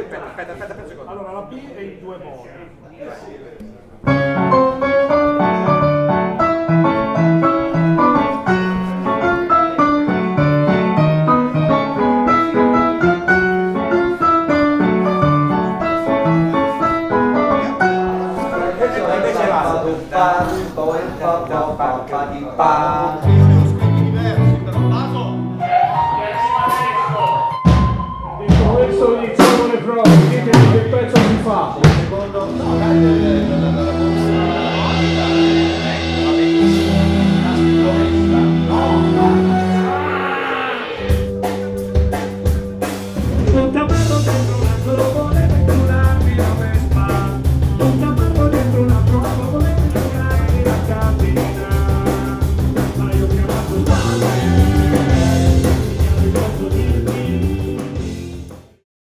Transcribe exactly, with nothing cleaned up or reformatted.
aspetta, aspetta, aspetta, aspetta un secondo. Allora, la B è in due modi. Invece va do fa do e fa do fa fa di pa. Questo iniziamo le prove, ditemi che pezzo si fa. Secondo, no, dai,